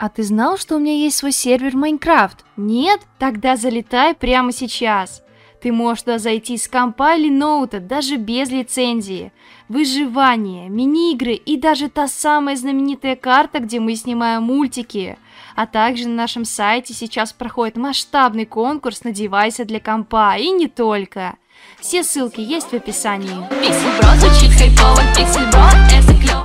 ты знал, что у меня есть свой сервер Майнкрафт? Нет? Тогда залетай прямо сейчас. Ты можешь туда зайти с компа или ноута, даже без лицензии. Выживание, мини-игры и даже та самая знаменитая карта, где мы снимаем мультики. А также на нашем сайте сейчас проходит масштабный конкурс на девайсы для компа, и не только. Все ссылки есть в описании. Pixelbro звучит хайпово, Pixelbro это клёво.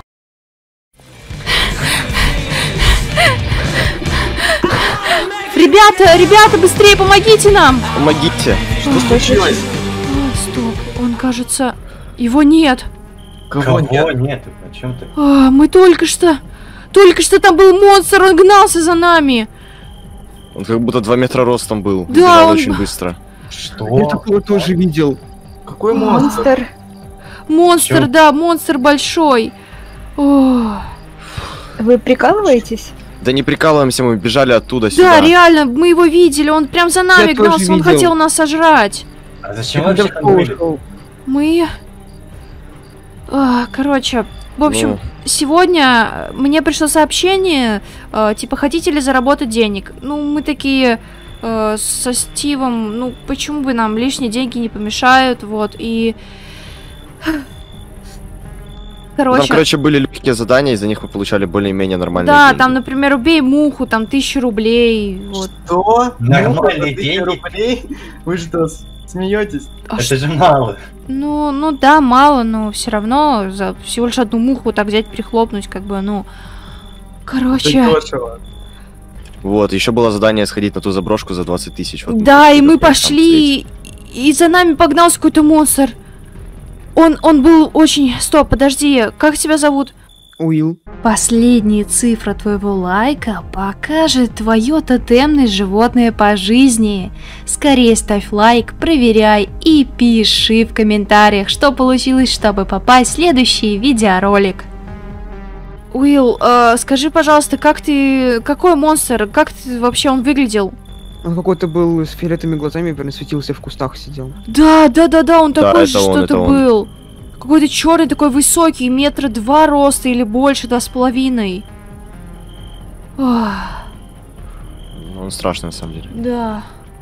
Ребята, быстрее помогите нам! Помогите! Что случилось? Стоп, он, кажется, его нет. Кого нет? О чем ты? Мы только что там был монстр, он гнался за нами. Он как будто 2 метра ростом был. Да, Бежал он очень быстро. Что? Я такого тоже видел. Какой монстр? Монстр, Чё? да, монстр большой. О, Вы прикалываетесь? Да не прикалываемся, мы бежали оттуда да, сюда. реально, мы его видели, он прям за нами Я тоже гнался, он видел. хотел нас сожрать. А зачем Я вообще когда в там были? школу шел. Мы... короче, в общем, Ну. сегодня мне пришло сообщение, типа, хотите ли заработать денег? Ну, мы такие со Стивом, ну, почему бы нам лишние деньги не помешают, вот, и... Там, короче, были легкие задания, из-за них мы получали более-менее нормальные да, деньги. там, например, убей муху, там 1000 рублей, вот. Что? Нормальные 1000 деньги? рублей? Вы что, смеетесь? А Это же мало. Ну да, мало, но все равно за всего лишь одну муху так взять, прихлопнуть, как бы, ну... Короче... Это дешево. Вот, еще было задание сходить на ту заброшку за 20 тысяч. Вот Да, и мы там пошли, и за нами погнался какой-то монстр. Он был очень... Стоп, подожди, как тебя зовут? Уилл. Последняя цифра твоего лайка покажет твое тотемное животное по жизни. Скорее ставь лайк, проверяй и пиши в комментариях, что получилось, чтобы попасть в следующий видеоролик. Уилл, скажи, пожалуйста, какой монстр, как вообще он выглядел? Он какой-то был с фиолетовыми глазами, наверное, светился, в кустах сидел. Да, он Да, такой это же он, что-то это он. был. Какой-то черный, такой высокий, 2 метра роста или больше, 2,5. Ох, Он страшный, на самом деле. да.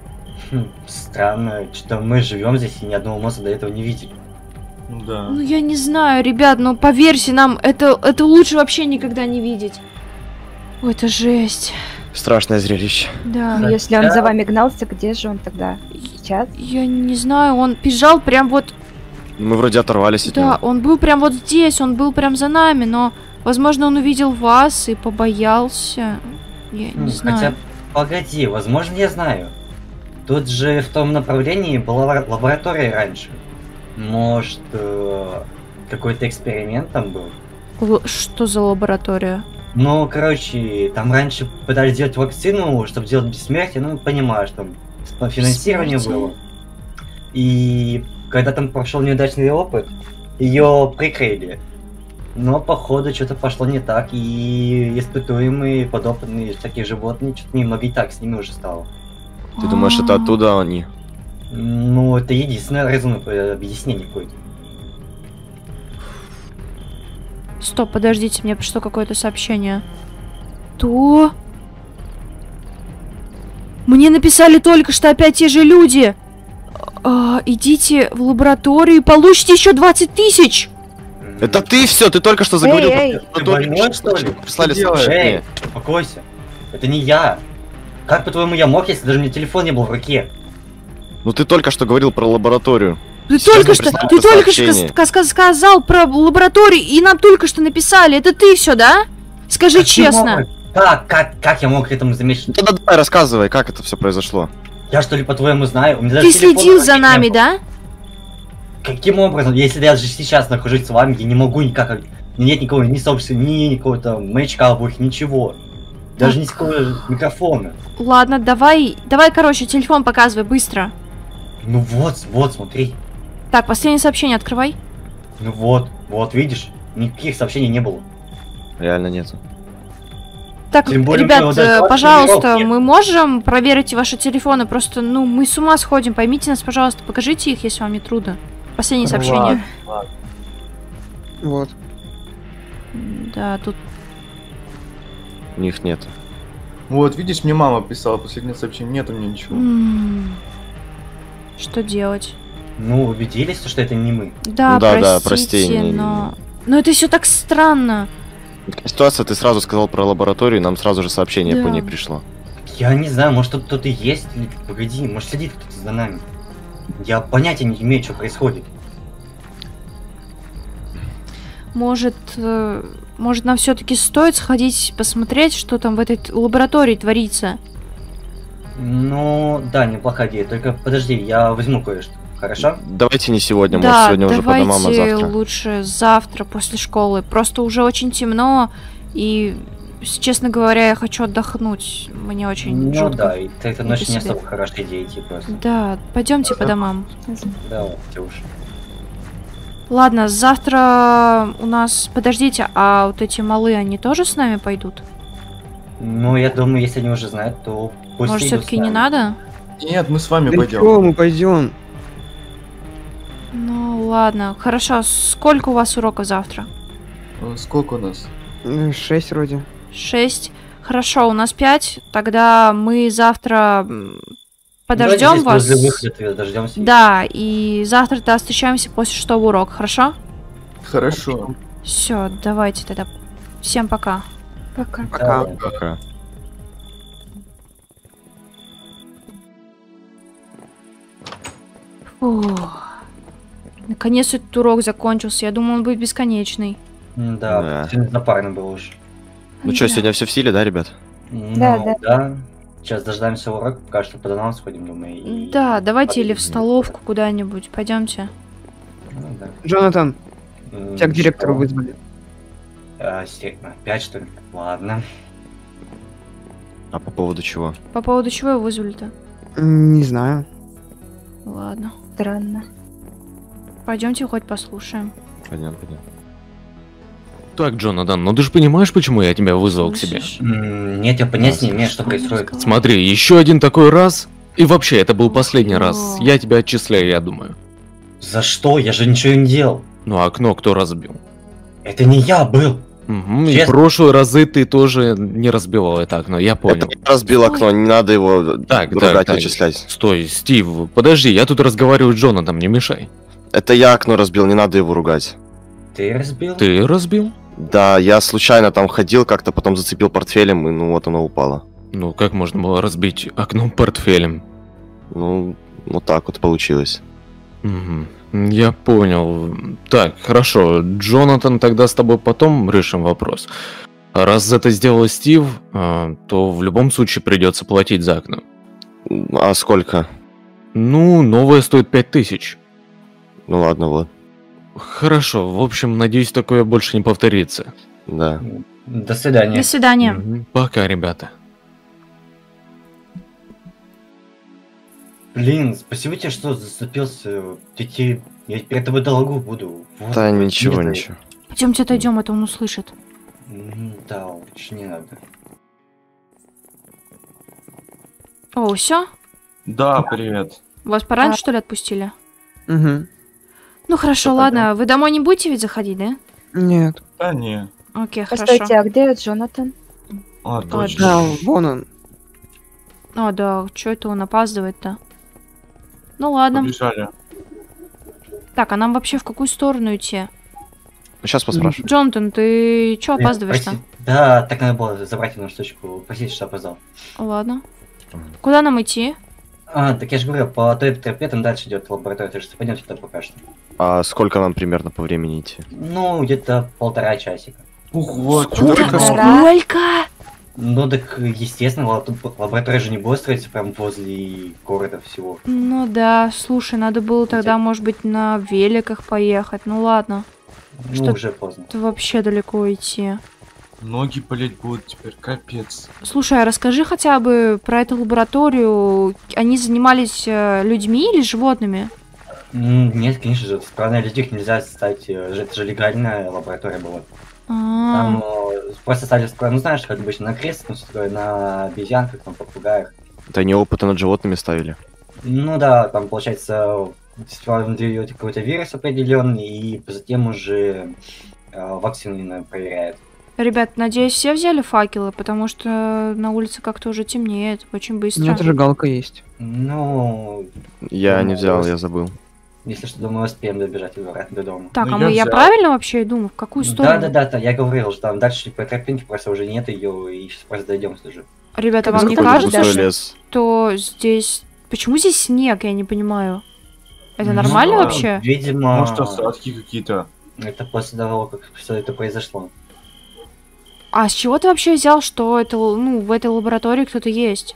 Странно, что мы живем здесь и ни одного монстра до этого не видели. Да. Ну я не знаю, ребят, но поверьте нам, это лучше вообще никогда не видеть. Ой, это жесть. Страшное зрелище. Да. Ну, если он за вами гнался, где же он тогда? Сейчас? Я не знаю, он бежал прям вот... Мы вроде оторвались от Да, него. он был прям вот здесь, он был прям за нами, но... Возможно, он увидел вас и побоялся. Я не знаю. Хотя, погоди, возможно, я знаю. Тут же в том направлении была лаборатория раньше. Может, какой-то эксперимент там был? Что за лаборатория? Ну, короче, там раньше пытались делать вакцину, чтобы делать бессмертие, ну, понимаешь, там финансирование Бессмертие? было. И когда там прошел неудачный опыт, ее прикрыли. Но, походу, что-то пошло не так, и испытуемые, подопытные, всякие животные, что-то немного и так с ними уже стало. Ты думаешь, это оттуда они? Ну, это единственное разумное объяснение какое-то. Стоп, подождите, мне пришло какое-то сообщение. То... Мне написали только что опять те же люди. Идите в лабораторию и получите еще 20 тысяч. Это ты все, ты только что заговорил. Эй, Ты больной, что ли? Прислали Что делаешь? сообщение. Эй, успокойся. Это не я. Как, по-твоему, я мог, если даже у меня телефон не был в руке? Ну ты только что говорил про лабораторию. Ты Сейчас только мы что, прислали ты только что сообщение. сказал про лабораторию, и нам только что написали. Это ты все, да? Скажи Каким честно. образом? Как я мог к этому заметить? Ну тогда давай рассказывай, как это все произошло. Я что ли, по-твоему, знаю? У меня даже Ты телефона следил в руке за не нами, было. да? Каким образом? Если я даже сейчас нахожусь с вами, я не могу никак... Нет никакого ни сообщества, ни какого-то маячка обоих, ничего. Даже никакого микрофона. Ладно, давай, короче, телефон показывай быстро. Ну вот, смотри. Так, последнее сообщение открывай. Ну вот, видишь? Никаких сообщений не было. Реально нету. Так, Тем более, ребят, мы даже пожалуйста, тренировки. мы можем проверить ваши телефоны? Просто, ну, мы с ума сходим. Поймите нас, пожалуйста, покажите их, если вам не трудно. Последнее сообщение. Вот. Да, тут... У них нет. Вот, видишь, мне мама писала последнее сообщение, нет у меня ничего. Что делать? Ну, убедились, что это не мы. Да, Ну да, простите, да, прости, но... Но это все так странно. Ситуация, ты сразу сказал про лабораторию, нам сразу же сообщение Да. по ней пришло. Я не знаю, может тут кто-то есть? Или- Погоди, может сидит кто-то за нами. Я понятия не имею, что происходит. Может, может нам все-таки стоит сходить посмотреть, что там в этой лаборатории творится? Ну, да, неплохая идея. Только подожди, я возьму кое-что. Хорошо? Давайте не сегодня, может Да, сегодня уже по давайте домам, а завтра. лучше завтра после школы. Просто уже очень темно, и, честно говоря, я хочу отдохнуть. Мне очень Ну жутко. да, и эта ночь по не себе. особо хорошая идея идти просто. Да, пойдемте по домам. Давайте уж. Ладно, завтра у нас... Подождите, а вот эти малые, они тоже с нами пойдут? Ну, я думаю, если они уже знают, то пусть Может, идут все-таки с не нами. надо? Нет, мы с вами Да пойдем. чё, мы пойдем. Ну, ладно. Хорошо, сколько у вас уроков завтра? Сколько у нас? 6 вроде. 6. Хорошо, у нас 5. Тогда мы завтра подождем Давайте вас. здесь возле выхода дождемся. Да, и завтра встречаемся после 6 урока, хорошо? Хорошо. Все, давайте тогда. Всем пока. Пока. Пока. Пока. Фух. Наконец этот урок закончился. Я думал, он будет бесконечный. Да, Да. все запарно было уж. Ну что, сегодня все в силе, да, ребят? Да, Ну, да. да. Сейчас дождаемся урок, пока что по домам сходим, думаю. И... Да, давайте или в подъедем. столовку куда-нибудь. Пойдемте. Ну, да. Джонатан, тебя к директору Что? вызвали. Опять что ли? Ладно. А по поводу чего? По поводу чего его вызвали-то? Не знаю. Ладно. Странно. Пойдемте хоть послушаем. Пойдем, пойдем. Так, Джонатан, ну ты же понимаешь, почему я тебя вызвал к себе? Слышишь? Нет, я понятия не имею, что происходит. Смотри, еще один такой раз. И вообще, это был последний раз. Я тебя отчисляю, я думаю. За что? Я же ничего не делал. Ну, а окно кто разбил? Это не я был. Угу, и в Честно? прошлые разы ты тоже не разбивал это окно, я понял. Это я разбил окно, не надо его Так, ругать, так. отчислять. Стой, Стив, подожди, я тут разговариваю с Джонатаном, не мешай. Это я окно разбил, не надо его ругать. Ты разбил? Ты разбил? Да, я случайно там ходил, как-то потом зацепил портфелем, и ну вот оно упало. Ну, как можно было разбить окно портфелем? Ну, вот так вот получилось. Угу. Я понял. Так, хорошо. Джонатан, тогда с тобой потом решим вопрос. А раз это сделал Стив, то в любом случае придется платить за окно. А сколько? Ну, новое стоит 5000. Ну ладно, вот. Хорошо, в общем, надеюсь, такое больше не повторится. Да. До свидания. До свидания. Мгм. Пока, ребята. Блин, спасибо тебе, что зацепился. Я перед тобой долгу буду. Вот, Да, вот, ничего, не ничего. Пойдемте отойдем, а то он услышит. Да, лучше не надо. О, все? Да, привет. Вас пораньше, что ли, отпустили? Угу. Ну хорошо, Что ладно. Вы домой не будете ведь заходить, да? Нет. Да не. Окей, Постойте, хорошо. а где Джонатан? А, точно. Да, вон он. О, да, что это он опаздывает-то? Ну ладно. Побежали. Так, а нам вообще в какую сторону идти? Сейчас поспрашиваю. Джонатан, ты чё опаздываешь-то? Прости. Да, так надо было забрать одну штучку. Простите, что опоздал. Ладно. Куда нам идти? Так я же говорю, по той тропе там дальше идет лаборатория, так что пойдемте туда пока что. А сколько нам примерно по времени идти? Ну, где-то 1,5 часика. Ого, Сколько? Сколько? Ну, так, естественно, лаборатория же не будет строиться прям возле города всего. Ну да, слушай, надо было тогда, может быть, на великах поехать. Ну ладно, Ну, Что- уже поздно. это вообще далеко идти. ноги болеть будут теперь, капец. Слушай, а расскажи хотя бы про эту лабораторию. Они занимались людьми или животными? Нет, конечно же, странно, людей нельзя ставить, это же легальная лаборатория была. Там просто ставили, ну знаешь, как обычно, на крест, ну, всё такое, на обезьянках, на попугаях. Это они опыты над животными ставили. Ну да, там получается сперва дают какой-то вирус определенный, и затем уже вакцину именно проверяют. Ребят, надеюсь, все взяли факелы, потому что на улице как-то уже темнеет очень У быстро. меня зажигалка есть. Ну, Я не Ну, взял, вот. я забыл. если что, думаю, успеем добежать до дома. Так, Ну, а я я взял. правильно вообще иду? В какую сторону? Да, я говорил, что там дальше по тропинке просто уже нет ее, и сейчас просто дойдем уже. Ребята, Как вам не будто Какой-то кажется, густой лес. что здесь... Почему здесь снег, я не понимаю. Это Ну, нормально да. вообще? Видимо, Может, осадки какие-то. это после того, как все это произошло. А с чего ты вообще взял, что это, ну, в этой лаборатории кто-то есть?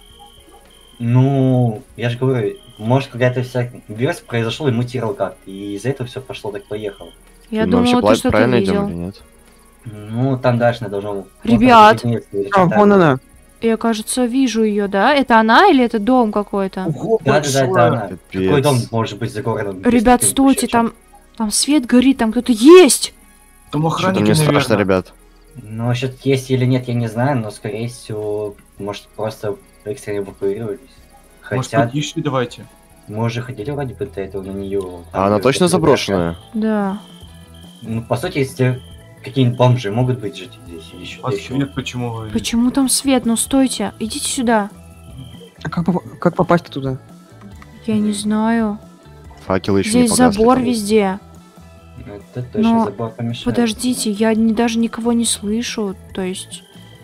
Ну, я же говорю, может, какая-то вся вирус произошел и мутировал как-то, и из-за этого все пошло так поехало. Я Мы вообще думала, ты что-то правильно идем видел. или нет? Ну, там дальше надо должно... Ребят! А, вон она. Я, кажется, вижу ее, да? Это она или это дом какой-то? Ого, Да, большое. это она. Капец. Какой дом может быть за городом? без Ребят, таких стойте, вообще? там свет горит, там кто-то есть! Там Что-то охранники, мне страшно, наверное. ребят. Ну, насчет есть или нет, я не знаю, но, скорее всего, может, просто экстренно эвакуировались. Может, Хотя, подъезжай, давайте. мы уже ходили вроде бы до этого на нее. А она точно заброшенная? Да. Ну, по сути, если какие-нибудь бомжи могут быть жить здесь или еще. А свет почему говорит? Почему там свет? Ну стойте, идите сюда. А как попасть туда? Я не знаю. Факелы еще не Здесь погасли. забор там. везде. Это точно Но забор помешает. Подождите, я даже никого не слышу. То есть...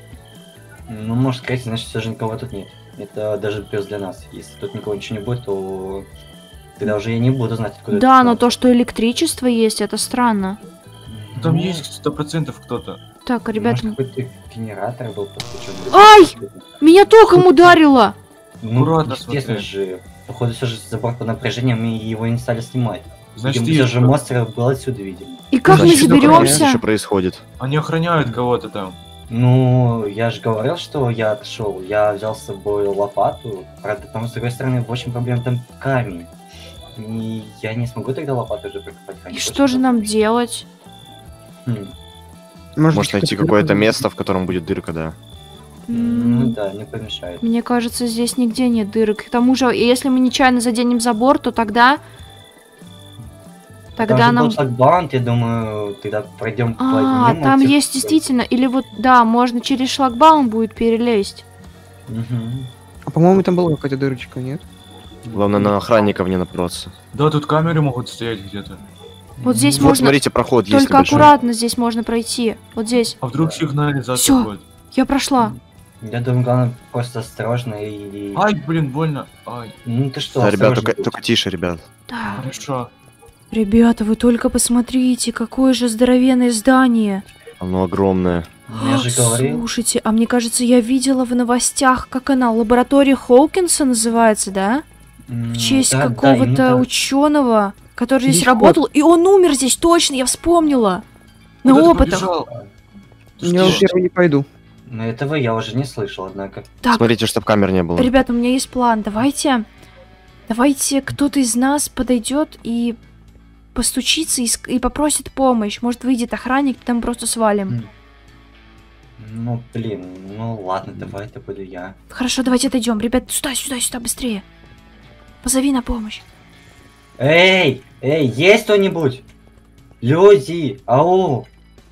Ну, может сказать, значит, все же никого тут нет. Это даже плюс для нас. Если тут никого ничего не будет, то тогда уже я не буду знать, откуда Да, это но снова. то, что электричество есть, это странно. Там Ну, есть 100% кто-то. Так, ребята, Может, какой-то генератор был подключен. Ай! меня током ударило! Ну, Аккуратно естественно смотри. же. Походу, все же забор под напряжением, и его не стали снимать. Значит, Видимо, все есть же кто-то. монстр был отсюда, видимо. И как мы Значит, что такое заберемся? еще происходит? Они охраняют кого-то там. Ну, я же говорил, что я отошел. Я взял с собой лопату. Правда, там, с другой стороны, очень проблем там камень. И я не смогу тогда лопатой уже прокопать камень. И что же нам делать? Может найти какое-то место, в котором будет дырка, да. Ну М, да, не помешает. Мне кажется, здесь нигде нет дырок. К тому же, если мы нечаянно заденем забор, то тогда Там же нам... был шлагбаум, я думаю, тогда пройдем по А, нему, там типа, есть действительно... Или вот, да, можно через шлагбаум будет перелезть. Мгм. А по-моему, там была какая-то дырочка, нет? Главное на охранников не напороться. Да, тут камеры могут стоять где-то. Вот здесь Вот можно... смотрите, проход есть Только небольшой. аккуратно здесь можно пройти. Вот здесь. А вдруг сигнализация Всё. будет? Я прошла. Я думаю, главное просто осторожно и... Ай, блин, больно. Ай, Ну ты что, Да, ребят, осторожно только тише, ребят. Да. хорошо. Ребята, вы только посмотрите, какое же здоровенное здание. Оно огромное. будь. Я же говорил. Слушайте, а мне кажется, я видела в новостях, как она, лаборатория Хоукинса называется, да? В честь какого-то ученого, который здесь Здесь работал, и он умер здесь, точно, я вспомнила. На Куда ты опытах. побежал? Я Что? первый не пойду. Но этого я уже не слышал, однако. Так, Смотрите, чтоб камер не было. ребята, у меня есть план. Давайте кто-то из нас подойдет и постучится и попросит помощь. Может, выйдет охранник, там просто свалим. Ну, блин, ну ладно, давай это буду я. Хорошо, давайте отойдем. Ребят, сюда, быстрее. Позови на помощь. Эй, есть кто-нибудь? Люди, ау!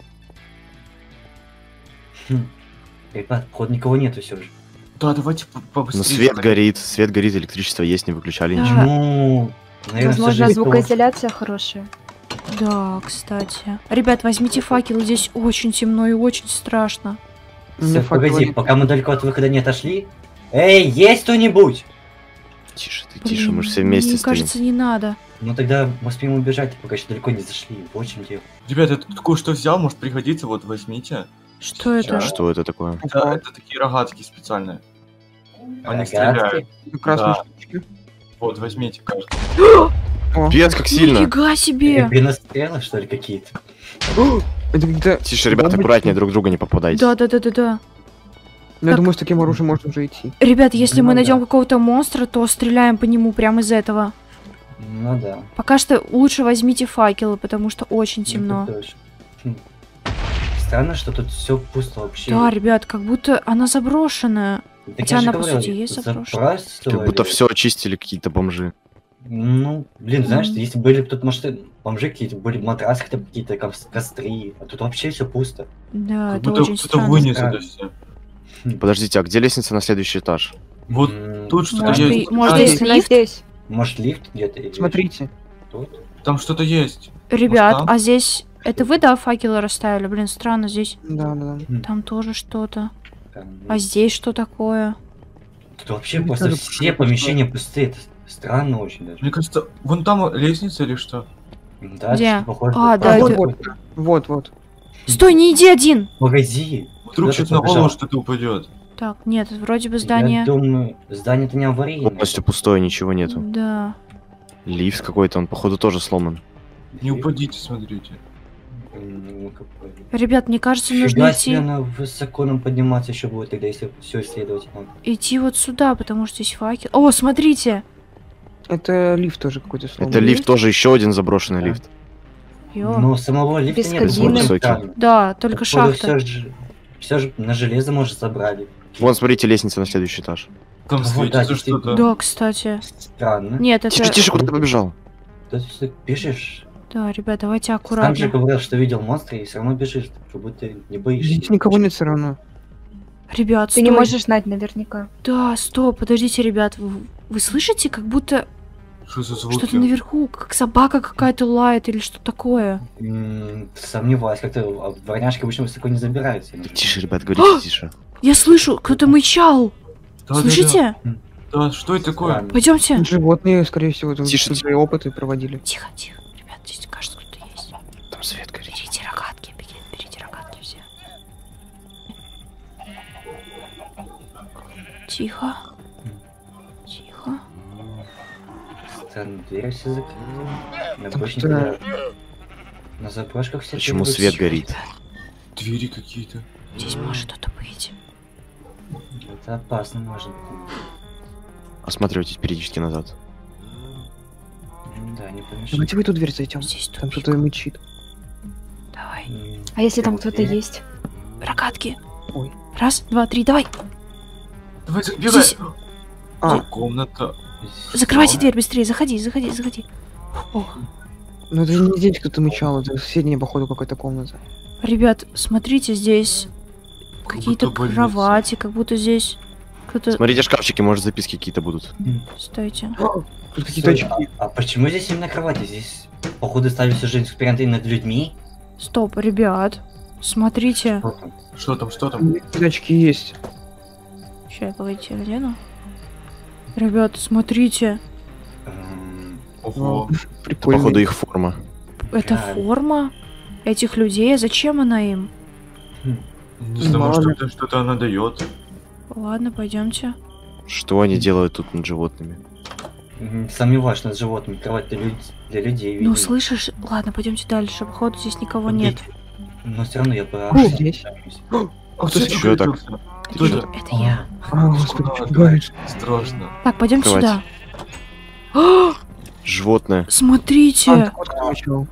Ребят, походу никого нету все же. Да, давайте Но побыстрее. свет горит, электричество есть, не выключали Да. ничего. Ну, наверное, всё же Возможно, из того, звукоизоляция хорошая. Да, кстати. Ребят, возьмите факел, здесь очень темно и очень страшно. У меня Всё, факела погоди, нет. пока мы далеко от выхода не отошли. Эй, есть кто-нибудь? Тише ты, тише, мы же все Блин, вместе мне стоим. кажется, не надо. Ну тогда мы успеем убежать, пока еще далеко не зашли. Вот в чем дело. Ребята, я тут кое-что взял, может пригодится, вот возьмите. Что это? Что это такое? Это такие рогатки специальные. Они Рогатки? стреляют. Красные Да. штучки. Вот, возьмите каждый. О, Пец, как сильно! Нифига себе! Блинострелы, что ли, какие-то? это когда... Тише, ребята, аккуратнее, друг в друга не попадайте. Да. Я Так. думаю, с таким оружием можно уже идти. Ребят, если Ну мы да. найдем какого-то монстра, то стреляем по нему прямо из этого. Ну да. Пока что лучше возьмите факелы, потому что очень темно. Это точно. Странно, что тут все пусто вообще. Да, ребят, как будто она заброшенная. Так хотя я же она, по говорил, сути, есть запрос, заброшенная. Как будто ли? все очистили какие-то бомжи. Ну, блин, знаешь, Мгм. если были бы тут, может, бомжи какие-то были, матрасы какие-то, костры, а тут вообще все пусто. Да, Как это будто очень кто-то странно. вынес странно. это все. Подождите, а где лестница на следующий этаж? Вот тут что-то Может, есть. может, А, есть Она лифт? здесь. Может лифт где-то? или Смотрите. Тут? Там что-то есть. Ребят, там? а здесь... Это вы, да, факелы расставили? Блин, странно здесь. Да, да, да. Там тоже что-то. Там, А здесь что такое? Тут вообще Мне просто тоже все пусто. помещения пустые. Это странно очень даже. Мне кажется, вон там лестница или что? Да, Где? что похоже А, на да, вот, это- вот. Стой, не иди один! магазин. Вдруг Куда сейчас ты на голову побежал? что-то упадет. Так, нет, вроде бы здание... Я думаю, здание-то не аварийное. Полностью пустое, ничего нету. Да. Лифт какой-то, он походу тоже сломан. Не упадите, смотрите. Ну-ка, Ребят, мне кажется, нужно Фига идти... себе, она высоко нам подниматься еще будет тогда, если все исследовать надо. Идти вот сюда, потому что здесь факел. О, смотрите! Это лифт тоже какой-то сломанный. Это лифт тоже еще один заброшенный Да. лифт. Ё. Но самого лифта Без нет, это кабины. очень Высокий. странно. Да, только шахта. Все же на железо, может, забрали. Вон, смотрите, лестница на следующий этаж. Там Вот, да, светится действительно. что-то. Да, кстати. Странно. Нет, это... Тише, тише, куда ты побежал? Да ты что, бежишь? Да, ребят, давайте Сам же аккуратно. говорил, что видел монстра, и все равно бежишь, как будто не боишься. Здесь никого нет все равно. Ребят, Ты стой. не можешь знать наверняка. Да, стоп, подождите, ребят. Вы слышите, как будто Что за звуки? что-то наверху, как собака какая-то лает или что такое? Сомневаюсь, как-то дворняжки обычно высоко не забираются. Тише, ребят, говорите тише. Я слышу, кто-то мычал. Да, да, Слышите? Да, что это такое? Странно. Пойдемте. Животные, скорее всего, тут Тише, тут свои опыты проводили. Тихо, тихо. Ребят, здесь кажется, кто-то есть. Там свет горит. Берите рогатки, берите рогатки все. Тихо. Тихо. Странно, двери все закрыты. На Там больше что? никуда. На заброшках все Почему закрыты. свет горит? Двери какие-то. Здесь может кто-то быть. Это опасно, может быть. Осматривайтесь периодически назад. Да, не помешает. Давайте в эту дверь зайдем. Здесь Там тупик. кто-то мычит. Давай. А если там Вот кто-то дверь. есть? Рогатки. Ой. Раз, два, три, давай. Давай, бегай! Здесь- А, Комната. Закрывайте дверь быстрее, заходи. О, ну это не здесь кто-то мычал, это соседняя, походу, какая-то комната. ребят, смотрите, здесь Как какие-то будто больница. кровати, как будто здесь кто-то... Смотрите шкафчики, может записки какие-то будут. Стойте. Тут какие-то Стой, очки. а почему здесь именно кровати? Здесь, походу, ставили всю жизнь эксперименты над людьми. Стоп, ребят, смотрите. Что там? Что там, что там? Какие-то очки есть. Сейчас я погодите, надену. Ребят, смотрите. Ого. Это, Прикольно. походу, их форма. Это Да. форма этих людей. Зачем она им? Не знаю, может Ладно. это что-то она дает. Ладно, пойдемте. Что они делают тут над животными? Сомневаюсь, что над животными кровать для людей. Ну, видимо. слышишь? Ладно, пойдемте дальше. Походу, здесь никого нет. Но все равно я бы... здесь. А Кто кто чё так? Кто Ты это? Это я. А, господи, А, пугаешь. Страшно. Так, пойдемте Открывайте. сюда. Животное. Смотрите. А, кто-то мычал.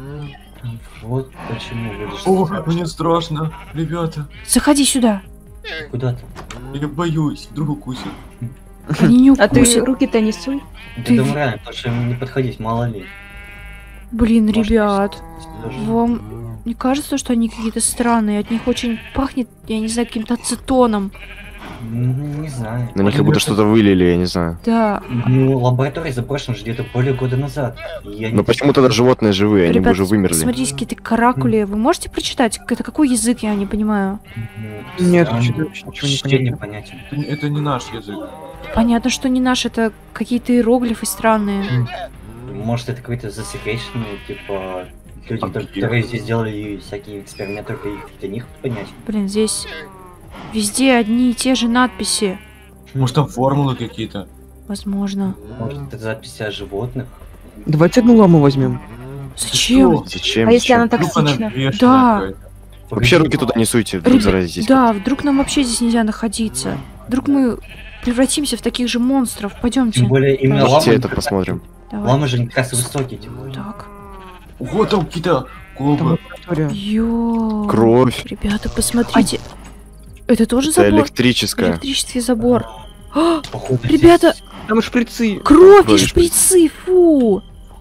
Вот почему будешь... О, мне страшно, ребята. Заходи сюда. Куда ты? Я боюсь, вдруг укусит. Они не А ты укусят. руки-то не суй. Ты- Я думаю, реально, потому что им не подходить, мало ли. Блин, Может, ребят. даже- Вам не кажется, что они какие-то странные? От них очень пахнет, я не знаю, каким-то ацетоном. Не знаю. На них как будто что-то вылили, я не знаю. Да. Ну, лаборатория заброшена же где-то более года назад. И я Но почему тогда животные живые, они бы Ребят, уже вымерли. смотрите, какие-то каракули. Вы можете прочитать? Это какой язык, я не понимаю. Нет, Странно. вообще ничего не Чтение понятно. понятен. Это не наш язык. Понятно, что не наш, это какие-то иероглифы странные. Может, это какой-то засекреченный, типа, люди, Объект. которые здесь делали всякие эксперименты, только их для них понять. Блин, здесь везде одни и те же надписи. Может там формулы какие-то? Возможно. Может, это записи о животных? Давайте одну ламу возьмем. Зачем? Зачем? А если Зачем? она Вдруг она токсична? вешаная Да. какая-то. Вообще руки туда не суйте, вдруг Ребят, заразитесь. да, вдруг нам вообще здесь нельзя находиться. Вдруг мы превратимся в таких же монстров. Пойдемте. Тем более, именно Давайте ламы, это посмотрим. Давай. ламы же как раз высокие, тем более. Так. Ого, там какие-то Там колбы. лаборатория. Ё. Кровь. Ребята, посмотрите. Это тоже Это забор? электрическая. Электрический забор. А, Походу, ребята, Там шприцы. кровь и Кровь и шприцы, фу.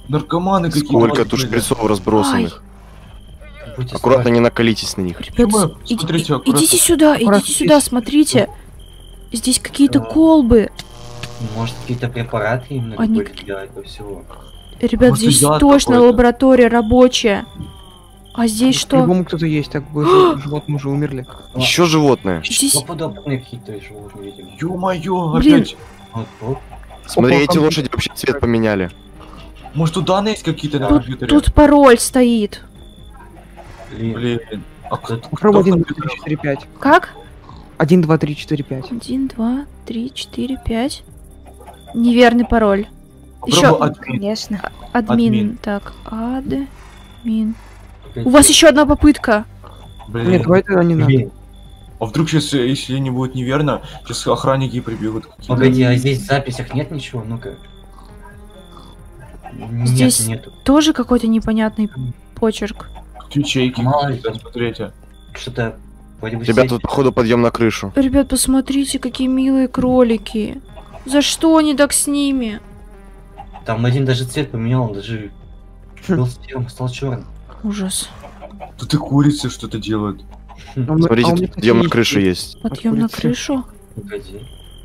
Наркоманы какие-то. Сколько тут шприцов разбросанных. Аккуратно не накалитесь на них. Ребят, Смотрите, аккуратно. идите сюда, идите сюда, смотрите. Здесь какие-то колбы. Может, какие-то препараты именно Они были для этого всего. Ребят, Может, здесь яд точно какой-то. лаборатория рабочая. А здесь что? По-любому кто-то есть, так бы животные уже умерли. Еще животное. Здесь... Подобные какие-то животные, видимо. Ё-моё, Блин. опять. Вот. Смотри, Опа, эти там- лошади вообще цвет поменяли. Может, тут данные есть какие-то на Тут, компьютере? тут пароль стоит. Блин. Блин. А кто Попробуй 1, 2, компьютер? 3, 4, 5. Как? 1, 2, 3, 4, 5. 1, 2, 3, 4, 5. Неверный пароль. Еще Попробуй админ. админ. Админ. Так, админ. У вас еще одна попытка. Блин. Нет, давай тогда не надо. Блин. А вдруг сейчас, если не будет неверно, сейчас охранники прибегут какие-то. Погоди, а здесь в записях нет ничего? Ну-ка. Здесь- Нету. Тоже какой-то непонятный почерк. Ячейки. Мало ли. Смотрите. Что-то вроде бы Ребят, сейф. тут походу подъем на крышу. Ребят, посмотрите, какие милые кролики. За что они так с ними? Там один даже цвет поменял, он даже был серым, стал черным. Ужас. Тут и курицы что-то делают. Смотрите, а у меня, тут кстати, подъем на крышу есть. Подъем на курицы. крышу. Погоди.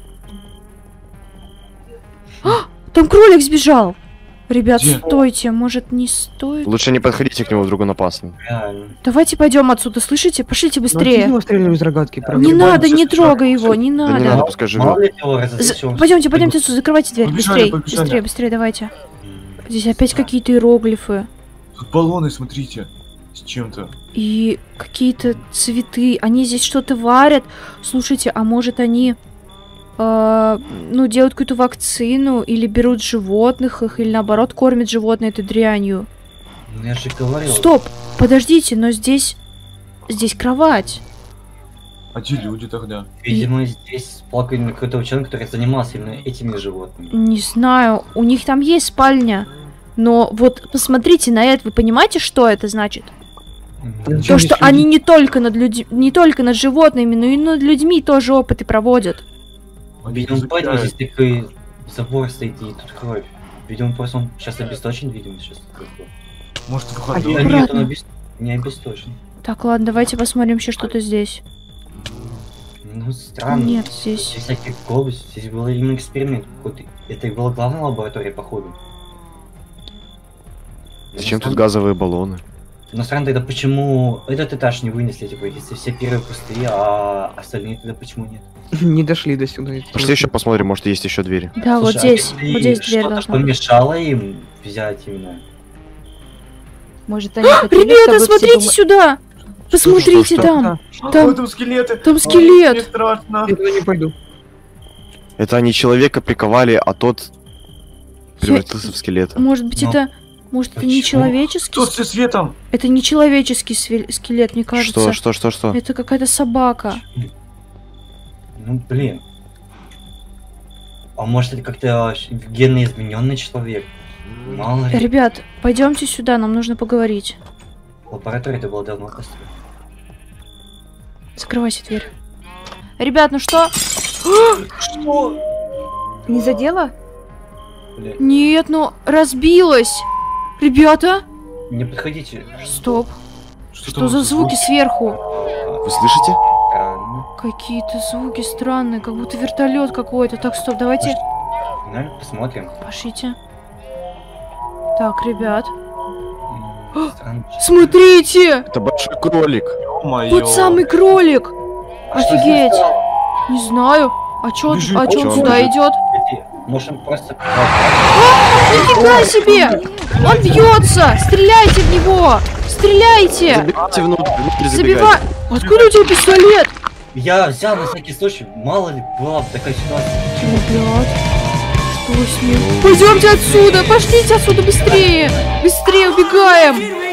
Там кролик сбежал. Ребят, Где? стойте, может не стоит? Лучше не подходите к нему, вдруг он опасный. Реально. Давайте пойдем отсюда, слышите? Пошлите Ну, быстрее. его стреляли из рогатки, правда. Не Побежали, надо, не сейчас трогай шаг, его, не Да не надо. надо, пускай Мало живет. ли того разозлился. Пойдемте, пойдемте отсюда, закрывайте дверь. Побежали, Быстрее, побежали. быстрее, быстрее, давайте. Здесь опять какие-то иероглифы. Тут баллоны, смотрите. С чем-то. И какие-то цветы. Они здесь что-то варят. Слушайте, а может они делают какую-то вакцину или берут животных их, или наоборот кормят животные этой дрянью. Ну, я же говорил. Стоп, подождите, но здесь кровать. А где люди тогда? Видимо, здесь плакал именно какой-то ученый, который занимался именно этими животными. Не знаю, у них там есть спальня. Но вот посмотрите на это, вы понимаете, что это значит? Зачем То, что здесь они люди? не только над людьми, не только над животными, но и над людьми тоже опыты проводят. Они Видимо, поэтому изучают. здесь такой забор стоит и тут кровь. Видимо, просто он сейчас обесточен, видимо, сейчас. Может, А выходной? Да Аккуратно. нет, он не обесточен. Так, ладно, давайте посмотрим еще что-то здесь. Ну, странно. Нет, здесь. Здесь всякие колбы, здесь был именно эксперимент какой-то. Это и была главная лаборатория, походу. Зачем тут газовые баллоны? Но странно тогда, почему этот этаж не вынесли, типа, если все первые пустые, а остальные тогда почему нет? Не дошли до сюда. Пошли еще посмотрим, может есть еще двери. Да, вот Слушай, а здесь. если Вот здесь дверь что-то должна быть. помешало им взять именно. Может, они Ребята, смотрите сюда! Посмотрите что? там! О, Там, там скелеты! там Мне скелет! страшно! Я туда не пойду. Это они человека приковали, а тот превратился в скелета. Может быть, Но это... Может, это не почему? человеческий... Что со светом? Это не человеческий скелет, мне кажется. Что? Это какая-то собака. Ну, блин. А может, это как-то генно измененный человек? Мало ли. Ребят, пойдемте сюда, нам нужно поговорить. Лаборатория это была давно построена. Закрывайся дверь. Ребят, ну что? Что? Не задела? Блин, Нет, ну разбилась. Ребята, не подходите. стоп. Что там за звуки сверху? Вы слышите? Странно. Какие-то звуки странные, как будто вертолет какой-то. Так, стоп, давайте. Наверное, посмотрим. Пошлите. Так, ребят. Странно. Смотрите! Это большой кролик. Ё-моё. Вот самый кролик! Офигеть! Не знаю. А чё Бежит, он чё он сюда бежит? идет? Может, он просто... Нифига себе! Он бьется! Стреляйте в него! Стреляйте! Забегайте внутрь Забивай! забегайте. Откуда у тебя пистолет? Я взял на всякий случай, мало ли была бы такая ситуация. Ребят, что с ним? Пойдемте отсюда! Пошлите отсюда быстрее! Быстрее убегаем!